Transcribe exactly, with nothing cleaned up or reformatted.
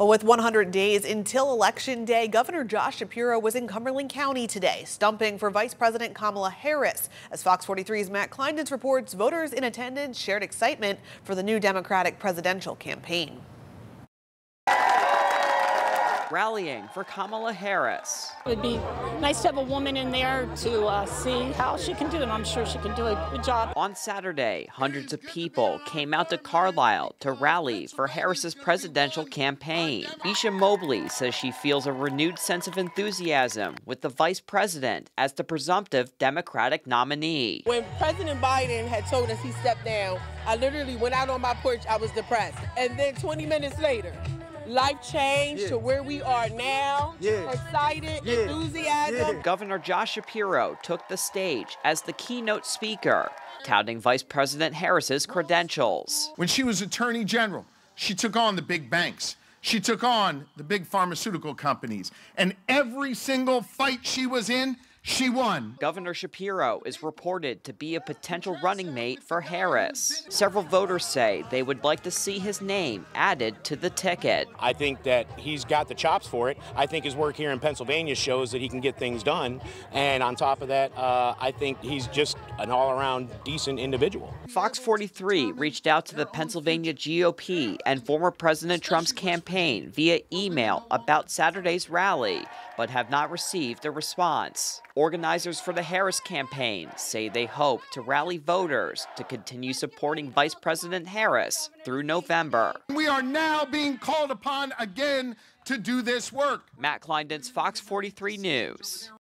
Well, with one hundred days until Election Day, Governor Josh Shapiro was in Cumberland County today, stumping for Vice President Kamala Harris. As Fox forty-three's Matt Kleindienst reports, voters in attendance shared excitement for the new Democratic presidential campaign. Rallying for Kamala Harris. It would be nice to have a woman in there to uh, see how she can do it. I'm sure she can do a good job. On Saturday, hundreds of people came out to Carlisle to rally for Harris's presidential campaign. Aisha Mobley says she feels a renewed sense of enthusiasm with the vice president as the presumptive Democratic nominee. When President Biden had told us he stepped down, I literally went out on my porch. I was depressed. And then twenty minutes later, life changed yeah. to where we are now, yeah. excited, yeah. enthusiasm. Yeah. Governor Josh Shapiro took the stage as the keynote speaker, touting Vice President Harris's credentials. When she was Attorney General, she took on the big banks. She took on the big pharmaceutical companies. And every single fight she was in, she won. Governor Shapiro is reported to be a potential running mate for Harris. Several voters say they would like to see his name added to the ticket. I think that he's got the chops for it. I think his work here in Pennsylvania shows that he can get things done. And on top of that, uh, I think he's just an all-around decent individual. Fox forty-three reached out to the Pennsylvania G O P and former President Trump's campaign via email about Saturday's rally, but have not received a response. Organizers for the Harris campaign say they hope to rally voters to continue supporting Vice President Harris through November. We are now being called upon again to do this work. Matt Kleindienst, Fox forty-three News.